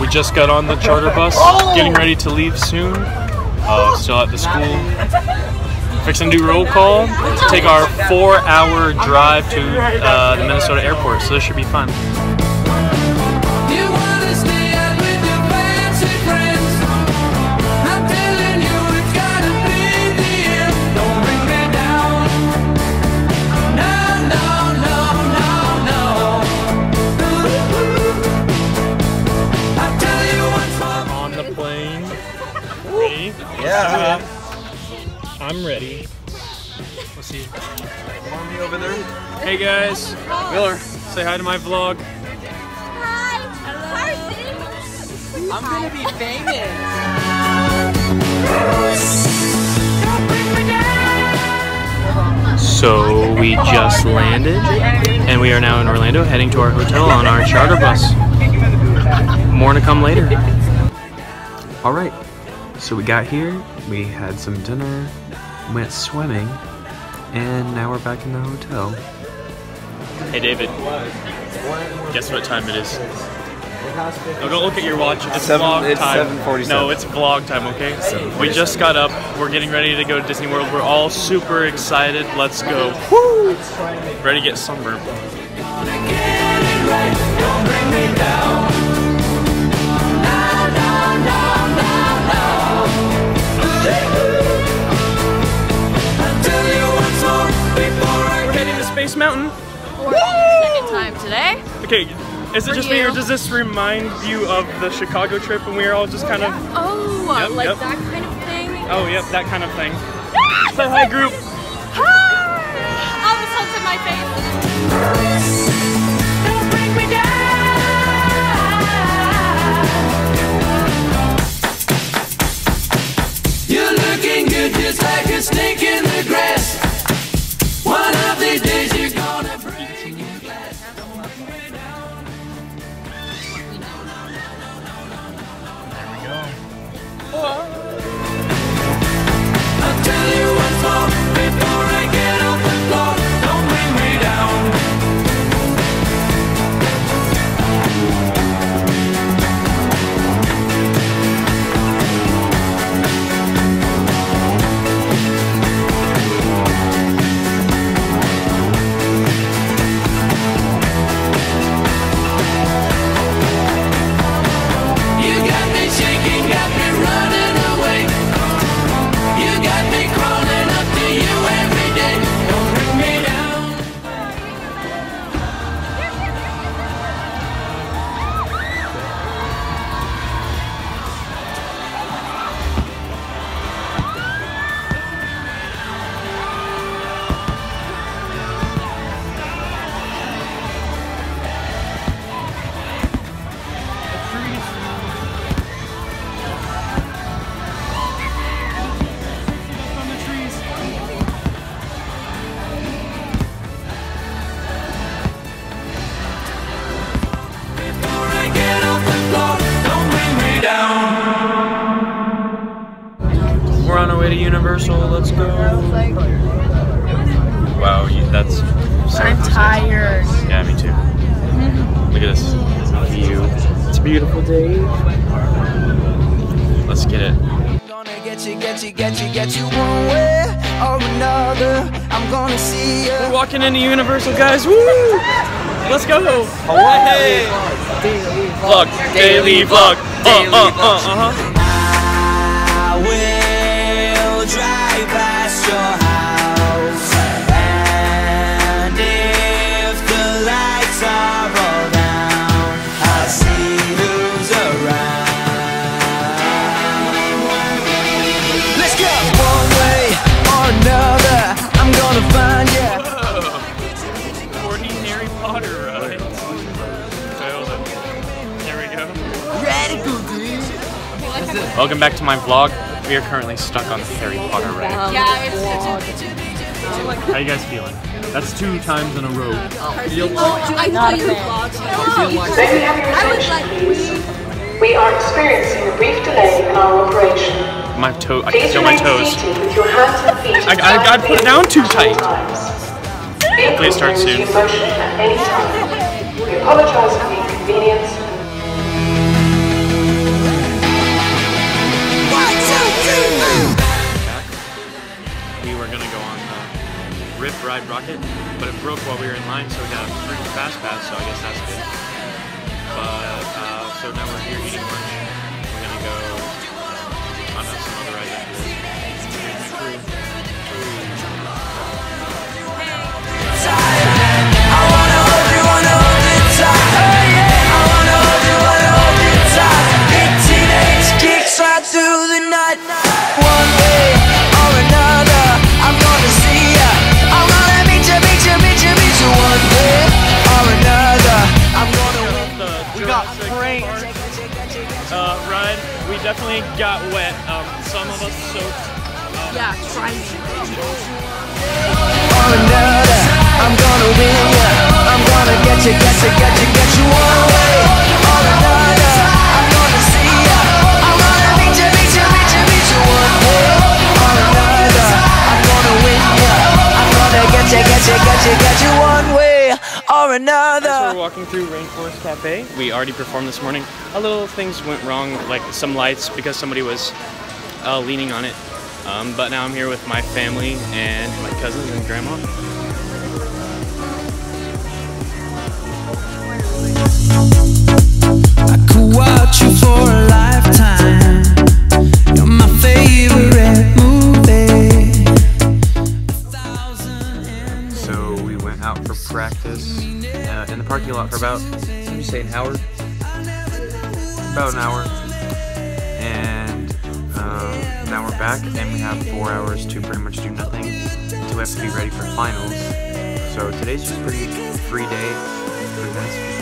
we just got on the charter bus, getting ready to leave soon. Still at the school. Fixing to do roll call to take our 4-hour drive to the Minnesota airport, so this should be fun. On the plane. Ready? Yeah. I'm ready. Let's see. Mommy over there. Hey guys. Miller. Say hi to my vlog. Hi. I'm gonna be famous. So we just landed and we are now in Orlando heading to our hotel on our charter bus. More to come later. Alright, so we got here, we had some dinner, went swimming, and now we're back in the hotel. Hey David, guess what time it is? Oh, don't look at your watch, it's vlog time. 7:47. No, it's vlog time, okay? We just got up, we're getting ready to go to Disney World, we're all super excited, let's go. Woo! Ready to get sunburned. We're heading to Space Mountain. For the second time today. Okay, is it just me or does this remind you of the Chicago trip when we were all just kind of... Oh, Yep, like yep. that kind of thing? Oh, yep, that kind of thing. Say hi, group. Hi! Almost hooked in my face. Don't bring me down. You're looking good just like a snake in the grass. One of these days you're gonna break your glass. There we go. I'll tell you once more before I get off the floor. Don't bring me down. You got me shaking, got me running away. You got me crawling up to you every day. Don't bring me down. Before I get off the floor, don't bring me down. We're on our way to Universal, let's go. Wow, that's so I'm tired. Yeah, me too. Look at this view. It's a beautiful day. Let's get it. Gonna get you one way or another. I'm gonna see you. We're walking into Universal, guys. Woo! Let's go. Hawaii. Vlog. Daily vlog. I will drive past your house, and if the lights are all down, I'll see who's around. Let's go! One way or another, I'm gonna find you. 40 Harry Potter rides. There we go. Ready, go, dude. Welcome back to my vlog. We are currently stuck on the Harry Potter ride. Yeah, it's How you guys feeling? That's 2 times in a row. I know you vlog. May we have your attention, please? We are experiencing a brief delay in our operation. My toe. I Please can feel my remain toes. seated with your hands and feet I put it down too tight. Please start soon. Motion at any time. We apologize for the inconvenience. ride Rocket, but it broke while we were in line, so we got a free fast pass, so I guess that's good. But, so now we're here eating lunch. We're gonna go on some other ride after this. Ride, we definitely got wet. Some of us soaked. Yeah, try me. I'm gonna win ya. I'm gonna get you one way or another. I'm gonna see ya. I'm gonna meet you one way or another. I'm gonna win ya. I'm gonna get you one way or another. As we're walking through Rainforest Cafe, we already performed this morning. A little things went wrong, like some lights because somebody was leaning on it. But now I'm here with my family and my cousins and grandma. I could watch you for a lifetime. You're my favorite movie. So we went out for practice in the parking lot for about, did you say an hour? About an hour. And now we're back and we have 4 hours to pretty much do nothing until we have to be ready for finals. So today's just a pretty free day for the next few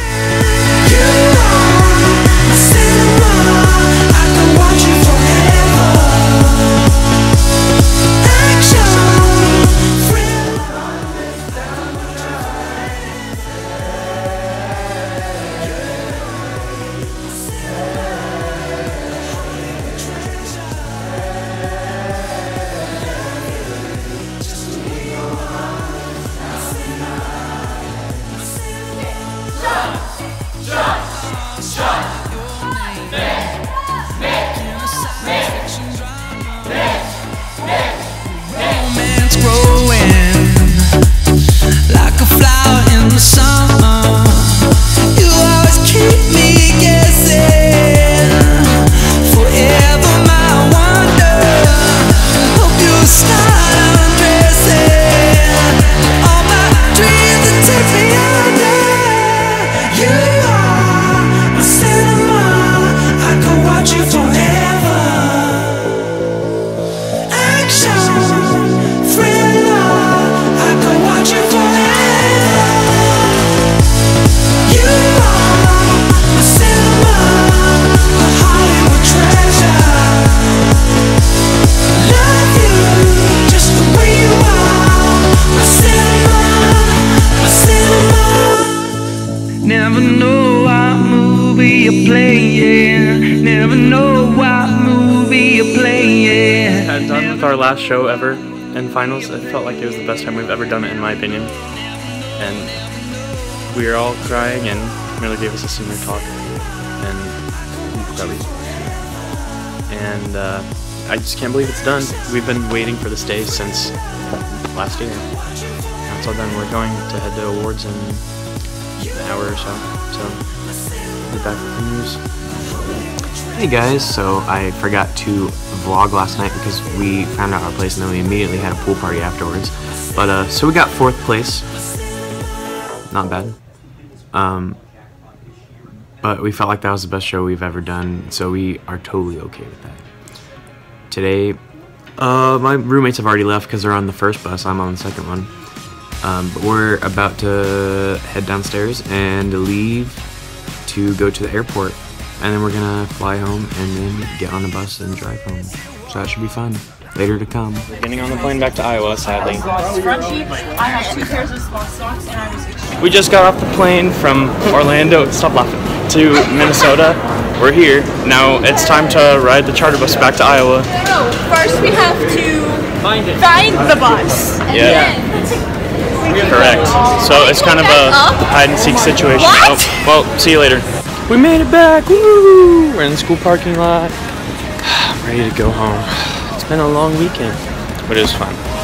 Romance growing like a flower in the summer. You always keep me guessing. Forever my wonder. Hope you start undressing all my dreams and take me under. You are my cinema. I could watch you forever. Action, thriller. I could watch you forever. You are my cinema, a Hollywood treasure. Love you just the way you are. My cinema, my cinema. Never know what movie you're playing. Never know what movie you're playing. Had done with our last show ever in finals. It felt like it was the best time we've ever done it, in my opinion. And we were all crying, and Miller gave us a senior talk, and I just can't believe it's done. We've been waiting for this day since last year. Now it's all done. We're going to head to awards in an hour or so. So be back with the news. Hey guys, so I forgot to vlog last night because we found out our place and then we immediately had a pool party afterwards. But so we got 4th place. Not bad. But we felt like that was the best show we've ever done, so we are totally okay with that. Today, my roommates have already left because they're on the first bus. I'm on the second one. But we're about to head downstairs and leave to go to the airport. And then we're gonna fly home and then get on the bus and drive home. So that should be fun. Later to come. We're getting on the plane back to Iowa, sadly. I have 2 pairs of socks and I was We just got off the plane from Orlando, stop laughing, to Minnesota. We're here. Now it's time to ride the charter bus back to Iowa. No, first we have to find the bus. And Yeah. then Correct. So it's kind of a hide and seek situation. What? Oh, well, see you later. We made it back. Woo! We're in the school parking lot. I'm ready to go home. It's been a long weekend, but it was fun.